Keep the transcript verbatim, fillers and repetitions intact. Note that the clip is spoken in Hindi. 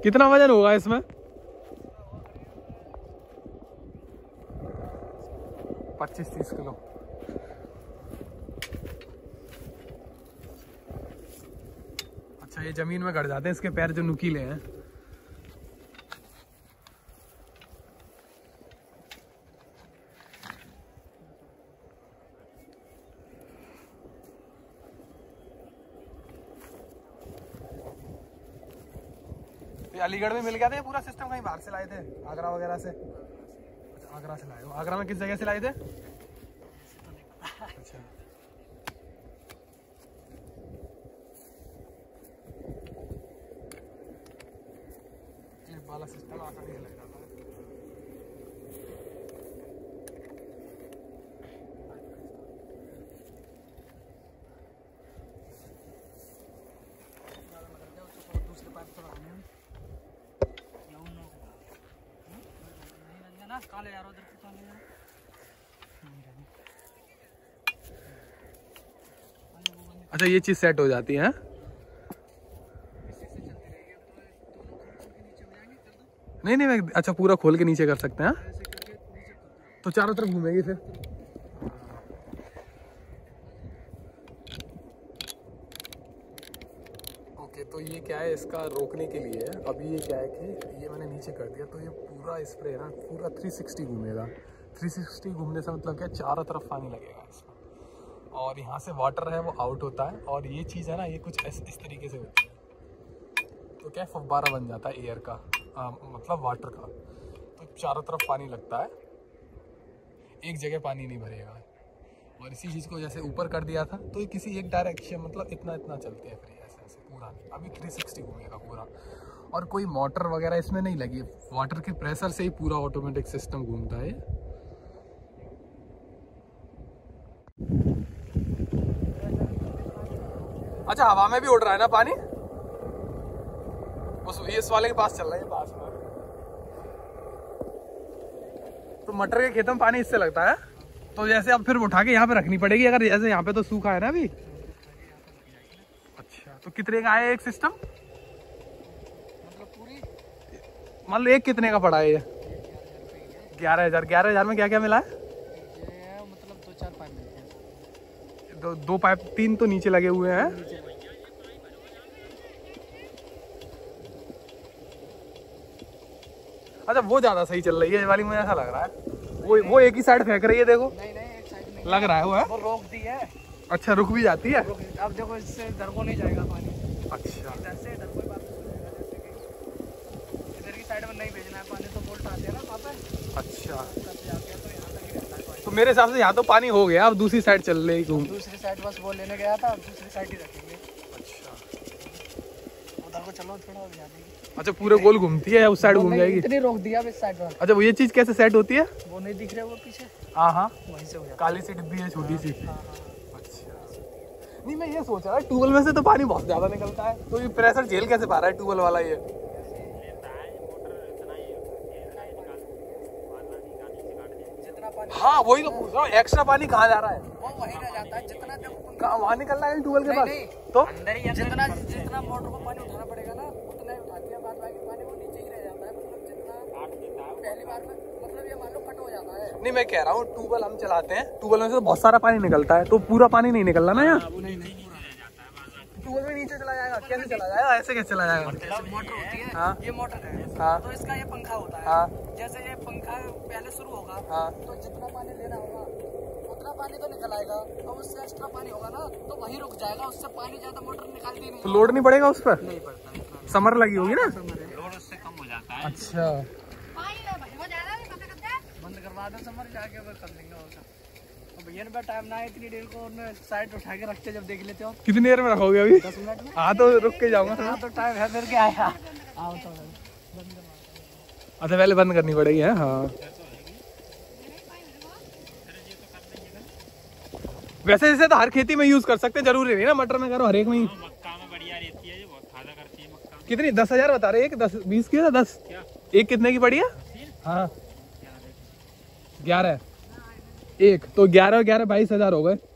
कितना वजन होगा इसमें? पच्चीस तीस किलो। अच्छा, ये जमीन में गड़ जाते हैं इसके पैर जो नुकीले हैं। अलीगढ़ में मिल गया था ये पूरा सिस्टम, कहीं बाहर से लाए थे? आगरा वगैरह से? अच्छा, आगरा से लाए हो। आगरा में किस जगह से लाए थे? अच्छा, ये वाला सिस्टम आकर ही लग जाता है। दूसरे पाइप तो आने में काले यार उधर से चले यार। अच्छा, ये चीज सेट हो जाती है? नहीं नहीं मैं, अच्छा पूरा खोल के नीचे कर सकते हैं? तो चारों तरफ घूमेगी फिर? ओके, तो ये क्या है इसका रोकने के लिए? अभी ये क्या है कि ये मैंने नीचे कर दिया तो ये पूरा स्प्रे ना पूरा तीन सौ साठ घूमेगा। तीन सौ साठ घूमने से मतलब क्या, चारों तरफ पानी लगेगा इसमें, और यहाँ से वाटर है वो आउट होता है। और ये चीज़ है ना, ये कुछ इस, इस तरीके से होती है, तो क्या फव्वारा बन जाता है एयर का, आ, मतलब वाटर का। तो चारों तरफ पानी लगता है, एक जगह पानी नहीं भरेगा। और इसी चीज़ को जैसे ऊपर कर दिया था तो ये किसी एक डायरेक्शन, मतलब इतना इतना चलते हैं फिर ऐसे ऐसे पूरा। अभी तीन सौ साठ घूमेगा पूरा, और कोई मोटर वगैरह इसमें नहीं लगी, वाटर के प्रेशर से ही पूरा ऑटोमेटिक सिस्टम घूमता है। अच्छा, हवा में भी उड़ रहा है ना पानी? उस इस वाले के पास चल रहा है पास में। तो मटर के खेतों में पानी इससे लगता है, तो जैसे अब फिर उठा के यहाँ पे रखनी पड़ेगी अगर, जैसे यहाँ पे तो सूखा है ना अभी। अच्छा, तो कितने का है एक सिस्टम? मतलब पूरी मान लो एक कितने का पड़ा है ये? ग्यारह हजार। ग्यारह हजार में क्या क्या मिला है? ये मतलब दो चार पाइप मिलते हैं। दो दो पाइप, तीन तो नीचे लगे हुए हैं। अच्छा, वो ज्यादा सही चल रही है ये वाली, मुझे ऐसा लग रहा है। वो वो एक ही साइड फेंक रही है, देखो। नहीं नहीं, एक साइड नहीं लग रहा है वो है, वो रोक दी है। अच्छा, रुक भी जाती है। अब देखो, इससे इधर को नहीं जाएगा पानी। अच्छा, इधर से इधर कोई बात नहीं जाएगा, जैसे कि इधर की साइड में नहीं भेजना है पानी, तो बोल्ट आते हैं ना वहाँ पे। अच्छा, तब जाके तो यहाँ तक ही रहता है पानी। तो मेरे हिसाब से यहाँ तो पानी हो गया, अब दूसरी साइड चल रही घूम। दूसरी साइड बस वो लेने गया था, अब दूसरी साइड ही रखेंगे। अच्छा, उधर को चलो थोड़ा और जाने की। अच्छा, पूरे गोल घूमती है, उस साइड घूम जाएगी? इतनी रोक दिया अब इस साइड पर। अच्छा, वो ये चीज कैसे सेट होती है? वो नहीं दिख रहा वो पीछे? हाँ हाँ, वहीं से हो जाता काली सी डिब्बी है छोटी सी। है। हाँ हाँ। अच्छा, नहीं मैं ये सोच रहा है ट्यूबवेल में से तो पानी बहुत ज्यादा निकलता है, तो ये प्रेशर झेल कैसे पा रहा है ट्यूबवेल वाला ये? हाँ, वही तो पूछ रहा हूँ, एक्स्ट्रा पानी कहाँ जा रहा है? वो वहीं रह जाता है जितना देखो, कहाँ वहाँ निकल रहा है ट्यूबवेल के पास? नहीं, तो अंदर ही जितना जितना मोटर को पानी उठाना पड़ेगा ना, उतना ही उठाती है, बाद बाकी पानी वो नीचे ही रह जाता है। मतलब जितना पहली बार में, मतलब ये मान लो कट हो जाता है। नहीं, मैं कह रहा हूँ ट्यूबवेल हम चलाते हैं, ट्यूबवेल में से तो बहुत सारा पानी निकलता है, तो पूरा पानी नहीं निकल रहा ना यहाँ? ट्यूबवेल में नीचे चला जाएगा, कैसे चला जाएगा? ऐसे कैसे चला जाएगा? मोटर होती है, हाँ, ये मोटर है, हाँ, तो इसका ये पंखा होता है। हाँ, जैसे ये पंखा पहले शुरू होगा, हाँ, तो जितना पानी लेना होगा उतना पानी तो निकल आएगा, और उससे एक्स्ट्रा पानी होगा ना तो वहीं रुक जाएगा, उससे पानी ज्यादा मोटर निकालती नहीं। तो लोड नहीं पड़ेगा उस पर? नहीं पड़ता, समर लगी होगी ना, लोड उससे कम हो जाता है। अच्छा, बंद करवा दो समर, जाके वो कर लेंगे और क्या। तो भैया ने टाइम ना है इतनी देर को, उन्होंने साइड उठा के रखते जब देख लेते हो। कितनी देर में रखोगे अभी? दस मिनट में। हाँ, तो रुक के जाऊंगा। हाँ, तो टाइम है फिर क्या आया। आओ तो बंद करवा। अच्छा, पहले बंद करनी पड़ेगी है? हाँ, वैसे जैसे तो हर खेती में यूज कर सकते हैं, जरूरी नहीं ना मटर में करो, हर एक में ही। मक्का में बढ़िया रहती है, बहुत फायदा करती है मक्का में। कितनी? दस हजार बता रहे? एक दस बीस की है? दस क्या? एक कितने की पड़ी है? हाँ, ग्यारह। एक तो ग्यारह और ग्यारह बाईस हजार हो गए।